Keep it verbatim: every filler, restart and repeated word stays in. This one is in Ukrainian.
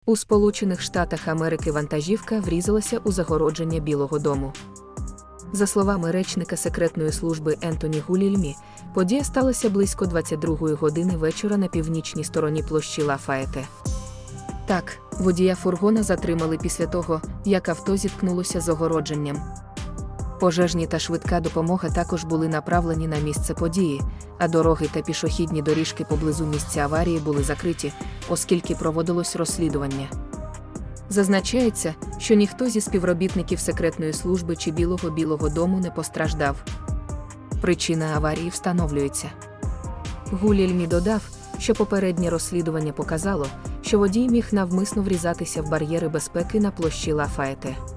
У Сполучених Штатах Америки вантажівка врізалася у загородження Білого дому. За словами речника секретної служби Ентоні Гулільмі, подія сталася близько двадцять другої години вечора на північній стороні площі Лафаєте. Так, водія фургона затримали після того, як авто зіткнулося з огородженням. Пожежні та швидка допомога також були направлені на місце події, а дороги та пішохідні доріжки поблизу місця аварії були закриті, оскільки проводилось розслідування. Зазначається, що ніхто зі співробітників секретної служби чи Білого Білого дому не постраждав. Причина аварії встановлюється. Гулільмі додав, що попереднє розслідування показало, що водій міг навмисно врізатися в бар'єри безпеки на площі Лафаєте.